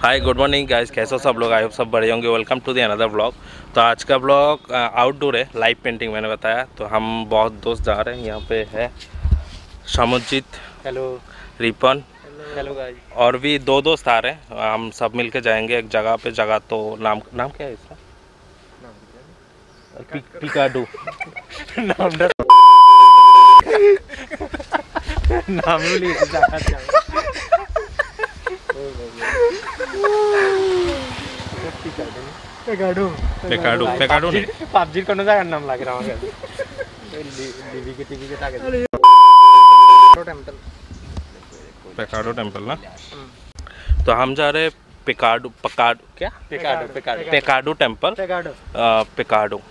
Hi good morning guys, कैसे हो सब लोग? आई होप सब बढ़िया होंगे। Welcome to the another blog. तो आज का ब्लॉग आउटडोर है, लाइव पेंटिंग मैंने बताया। तो हम बहुत दोस्त जा रहे हैं। यहाँ पे है Samudrajit, hello, Ripan, hello guys, और भी दो दोस्त आ रहे हैं। हम सब मिलके जाएंगे एक जगह पे। जगह तो नाम क्या है इसका? पिकाडू। नाम पेकाडू नहीं, पबजी कोनो जागा नाम लाग रहा है। डीवी के टीवी के ताके टेंपल, पेकाडो टेंपल ना। तो हम जा रहे हैं पेकाडो टेंपल। पेकाडो।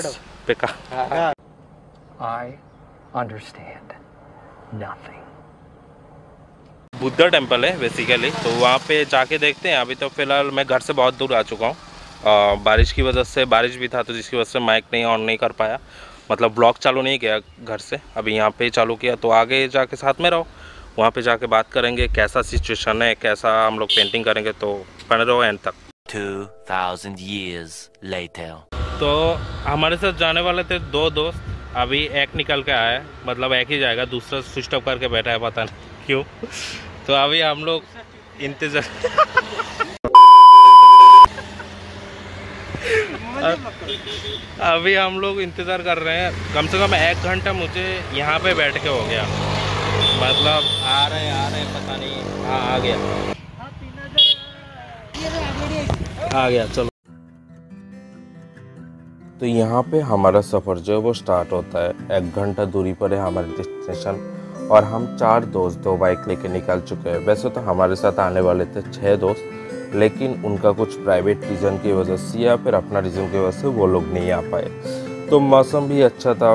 I understand nothing. Buddha temple है बेसिकली। तो वहाँ पे जाके देखते हैं। अभी तो फिलहाल मैं घर से बहुत दूर आ चुका हूँ। बारिश की वजह से, बारिश भी था तो जिसकी वजह से माइक नहीं ऑन नहीं कर पाया, मतलब ब्लॉग चालू नहीं किया घर से। अभी यहाँ पे चालू किया। तो आगे जाके साथ में रहो, वहाँ पे जाके बात करेंगे कैसा सिचुएशन है, कैसा हम लोग पेंटिंग करेंगे। तो बने रहो एंड तक। 2000 years later. तो हमारे साथ जाने वाले थे दो दोस्त, अभी एक निकल के आया है, मतलब एक ही जाएगा, दूसरा स्विच ऑफ करके बैठा है, पता नहीं क्यों। तो अभी हम लोग इंतजार अभी हम लोग इंतज़ार कर रहे हैं। कम से कम 1 घंटा मुझे यहाँ पे बैठ के हो गया, मतलब आ रहे पता नहीं। हाँ आ गया चलो। तो यहाँ पे हमारा सफ़र जो है वो स्टार्ट होता है। 1 घंटा दूरी पर है हमारे डेस्टिनेशन, और हम 4 दोस्त 2 बाइक लेके निकल चुके हैं। वैसे तो हमारे साथ आने वाले थे 6 दोस्त, लेकिन उनका कुछ प्राइवेट रीज़न की वजह से या फिर अपना रीज़न की वजह से वो लोग नहीं आ पाए। तो मौसम भी अच्छा था,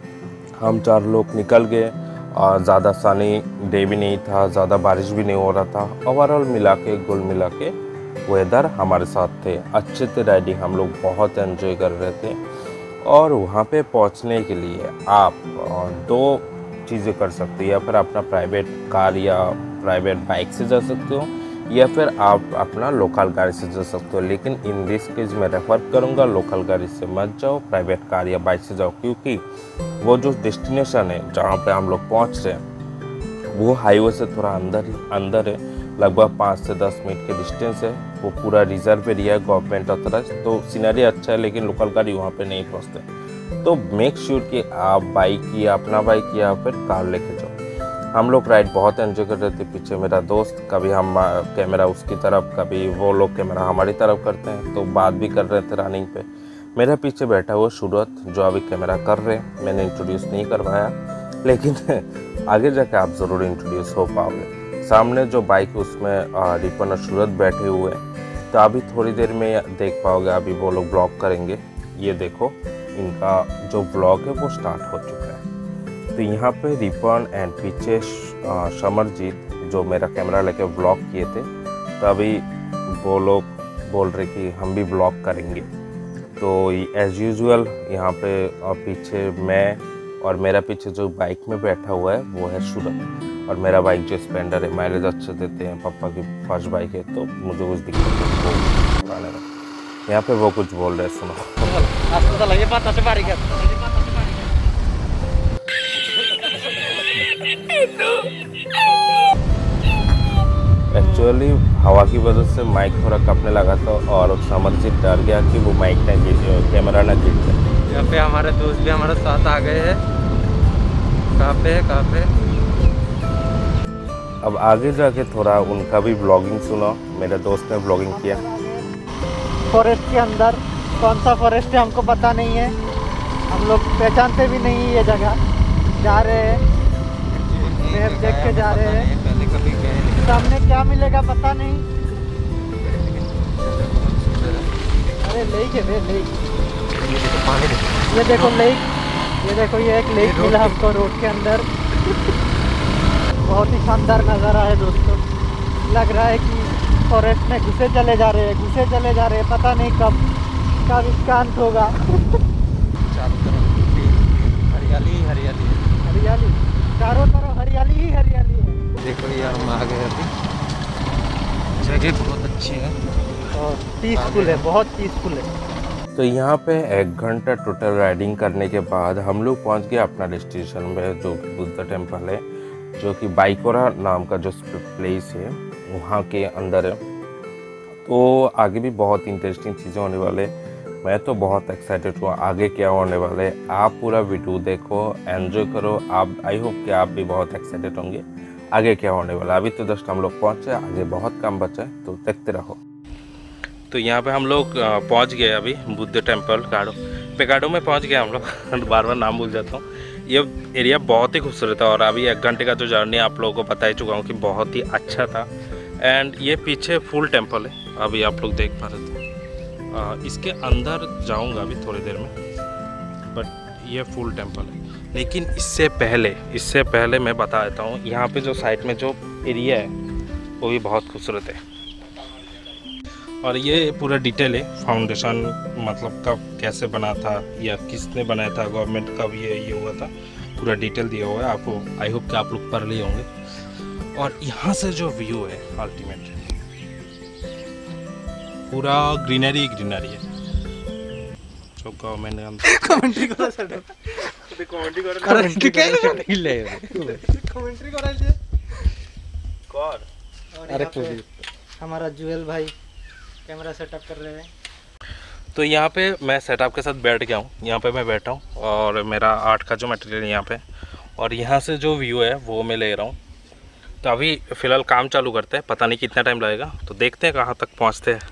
हम 4 लोग निकल गए। और ज़्यादा सनी डे भी नहीं था, ज़्यादा बारिश भी नहीं हो रहा था। ओवरऑल मिला के, कुल मिला के वेदर हमारे साथ थे, अच्छे थे। राइडिंग हम लोग बहुत एंजॉय कर रहे थे। और वहाँ पे पहुँचने के लिए आप 2 चीज़ें कर सकते हो, या फिर अपना प्राइवेट कार या प्राइवेट बाइक से जा सकते हो, या फिर आप अपना लोकल गाड़ी से जा सकते हो। लेकिन इन दिस केस मैं रेफर करूँगा लोकल गाड़ी से मत जाओ, प्राइवेट कार या बाइक से जाओ। क्योंकि वो जो डेस्टिनेशन है जहाँ पे हम लोग पहुँच रहे हैं वो हाईवे से थोड़ा अंदर है, लगभग 5 से 10 मिनट के डिस्टेंस है। वो पूरा रिजर्व एरिया है, गवर्नमेंट ऑथराइज। तो सीनरी अच्छा है, लेकिन लोकल गाड़ी वहाँ पे नहीं पहुँचते। तो मेक श्योर कि आप बाइक या अपना बाइक या फिर कार लेके जाओ। हम लोग राइड बहुत एंजॉय कर रहे थे। पीछे मेरा दोस्त, कभी हम कैमरा उसकी तरफ, कभी वो लोग कैमरा हमारी तरफ करते हैं। तो बात भी कर रहे थे रनिंग पे। मेरे पीछे बैठा हुआ सूरत, जो अभी कैमरा कर रहे हैं। मैंने इंट्रोड्यूस नहीं करवाया, लेकिन आगे जाके आप ज़रूर इंट्रोड्यूस हो पाओगे। सामने जो बाइक है उसमें रिपन और सूरत बैठे हुए हैं। तो अभी थोड़ी देर में देख पाओगे, अभी वो लोग ब्लॉग करेंगे। ये देखो, इनका जो ब्लॉग है वो स्टार्ट हो चुका है। तो यहाँ पे रिपन एंड पीछे समरजीत, जो मेरा कैमरा लेके ब्लॉग किए थे। तो अभी वो लोग बोल रहे कि हम भी ब्लॉग करेंगे। तो एज़ यूजुअल यहाँ पे पीछे मैं, और मेरा पीछे जो बाइक में बैठा हुआ है वो है सूरत। और मेरा बाइक जो स्प्लेंडर है, माइलेज अच्छे देते हैं, पापा की फर्स्ट बाइक है। तो मुझे कुछ दिक्कत नहीं। यहाँ पे वो कुछ बोल रहे हैं, सुनो। एक्चुअली हवा की वजह से माइक थोड़ा कपने लगा था, और समरजीत डर गया कि वो माइक ना गिर, कैमरा ना गिर जाए। यहाँ पे हमारे दोस्त भी हमारे साथ आ गए हैं। कहाँ पे अब आगे जाके थोड़ा उनका भी ब्लॉगिंग सुनो। मेरे दोस्त ने ब्लॉगिंग किया। फॉरेस्ट के अंदर, कौन सा फॉरेस्ट है हमको पता नहीं है, हम लोग पहचानते भी नहीं ये जगह। जा रहे हैं, मैप देख के जा रहे हैं। सामने क्या मिलेगा पता नहीं। अरे लेक है, लेक। ये देखो लेक, ये देखो, ये एक लेक मिला हमको रोड के अंदर। बहुत ही शानदार नज़ारा है दोस्तों। लग रहा है कि फॉरेस्ट में घुसे चले जा रहे हैं, पता नहीं कब इसका अंत होगा। चारों तरफ हरियाली, चारों तरफ हरियाली ही हरियाली है। देखो ये हम आ गए अभी, जगह बहुत अच्छी है और पीसफुल है, बहुत पीसफुल है। तो यहाँ पे 1 घंटा टोटल राइडिंग करने के बाद हम लोग पहुँच गए अपना डेस्टिनेशन में, जो कि बुद्ध टेम्पल है, जो कि बाइकोरा नाम का जो प्लेस है वहाँ के अंदर है। तो आगे भी बहुत इंटरेस्टिंग चीज़ें होने वाले, मैं तो बहुत एक्साइटेड हुआ आगे क्या होने वाले। आप पूरा वीडियो देखो, एंजॉय करो। आप आई होप कि आप भी बहुत एक्साइटेड होंगे आगे क्या होने वाला। अभी तो जस्ट हम लोग पहुँचे, आगे बहुत काम बचा है, तो देखते रहो। तो यहाँ पे हम लोग पहुँच गए अभी बुद्ध टेम्पल पेकाडो में पहुँच गए हम लोग बार बार नाम भूल जाता हूँ। ये एरिया बहुत ही खूबसूरत है और अभी 1 घंटे का जो जर्नी आप लोगों को बता ही चुका हूँ कि बहुत ही अच्छा था। एंड ये पीछे फुल टेम्पल है, अभी आप लोग देख पा रहे थे। इसके अंदर जाऊंगा अभी थोड़ी देर में, बट ये फुल टेम्पल है। लेकिन इससे पहले मैं बता देता हूँ, यहाँ पे जो साइड में जो एरिया है वो भी बहुत खूबसूरत है। और ये पूरा डिटेल है, फाउंडेशन मतलब कब कैसे बना था या किसने बनाया था, गवर्नमेंट कब ये हुआ था, पूरा डिटेल दिया हुआ है आपको। आई होप कि आप लोग पढ़ लिए होंगे। और यहाँ से जो व्यू है अल्टीमेट, पूरा ग्रीनरी है। जो गवर्नमेंट कमेंट्री करा सर कमेंट्री करायचे और यहाँ पे हमारा जुएल भाई कैमरा सेटअप कर रहे हैं। तो यहाँ पे मैं सेटअप के साथ बैठ गया हूँ, यहाँ पे मैं बैठा हूँ और मेरा आर्ट का जो मटेरियल है यहाँ पे, और यहाँ से जो व्यू है वो मैं ले रहा हूँ। तो अभी फ़िलहाल काम चालू करते हैं, पता नहीं कितना टाइम लगेगा, तो देखते हैं कहाँ तक पहुँचते हैं।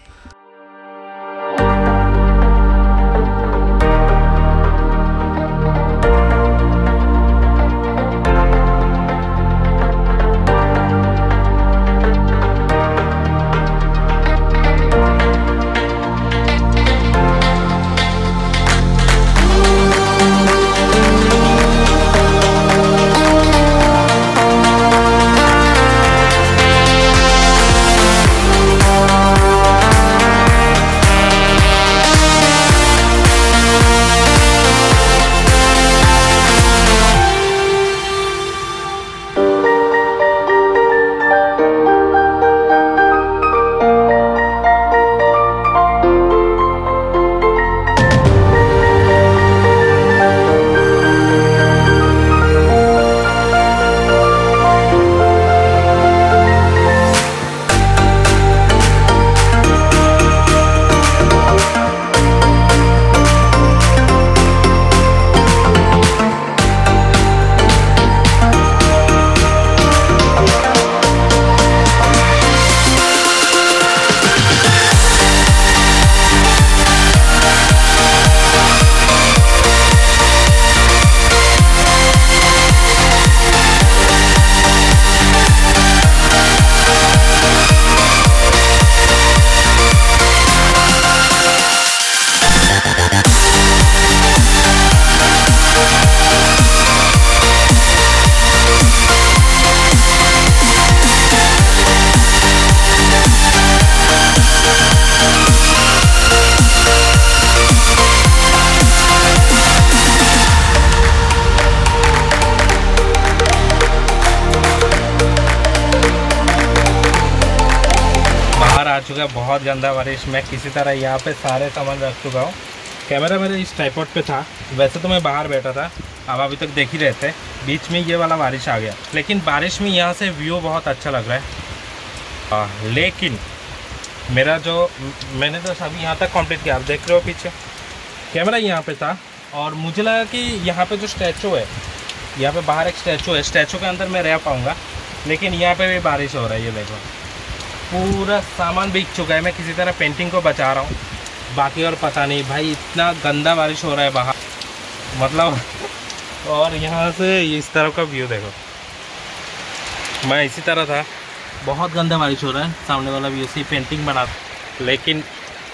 आ चुका है बहुत गंदा बारिश। मैं किसी तरह यहाँ पे सारे सामान रख चुका हूँ। कैमरा मेरे इस ट्राइपॉड पे था, वैसे तो मैं बाहर बैठा था, अब अभी तक देख ही रहे थे। बीच में ये वाला बारिश आ गया, लेकिन बारिश में यहाँ से व्यू बहुत अच्छा लग रहा है। लेकिन मेरा जो मैंने तो अभी यहाँ तक कंप्लीट किया, आप देख रहे हो पीछे कैमरा यहाँ पे था, और मुझे लगा कि यहाँ पे जो स्टैचू है, यहाँ पे बाहर एक स्टैचू है, स्टैचू के अंदर मैं रह पाऊँगा, लेकिन यहाँ पे भी बारिश हो रहा है। ये देखो पूरा सामान भीग चुका है। मैं किसी तरह पेंटिंग को बचा रहा हूँ, बाकी और पता नहीं भाई, इतना गंदा बारिश हो रहा है बाहर मतलब। और यहाँ से इस तरफ का व्यू देखो, मैं इसी तरह था, बहुत गंदा बारिश हो रहा है। सामने वाला व्यू से पेंटिंग बना, लेकिन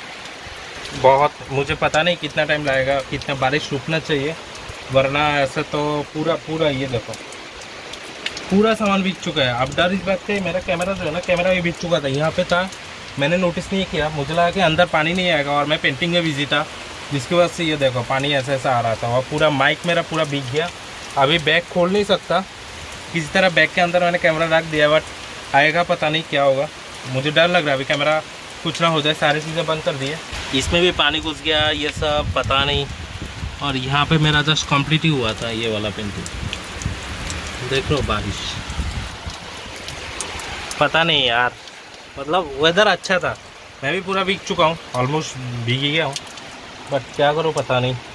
बहुत, मुझे पता नहीं कितना टाइम लगेगा, कितना बारिश रुकना चाहिए, वरना ऐसे तो पूरा ये देखो पूरा सामान भीग चुका है। अब डर इस बात से, मेरा कैमरा जो है ना, कैमरा भी भीग चुका था, यहाँ पे था, मैंने नोटिस नहीं किया, मुझे लगा कि अंदर पानी नहीं आएगा, और मैं पेंटिंग में बिजी था, जिसकी वजह से ये देखो पानी ऐसा आ रहा था, और पूरा माइक मेरा पूरा भीग गया। अभी बैग खोल नहीं सकता, किसी तरह बैग के अंदर मैंने कैमरा रख दिया, बट आएगा पता नहीं क्या होगा। मुझे डर लग रहा है, अभी कैमरा कुछ ना हो जाए, सारी चीज़ें बंद कर दी है। इसमें भी पानी घुस गया, ये सब पता नहीं। और यहाँ पे मेरा जस्ट कंप्लीट ही हुआ था ये वाला पेंटिंग। देख लो बारिश, पता नहीं यार, मतलब वेदर अच्छा था, मैं भी पूरा भीग चुका हूँ, ऑलमोस्ट भीग ही गया हूँ, बट क्या करूँ पता नहीं।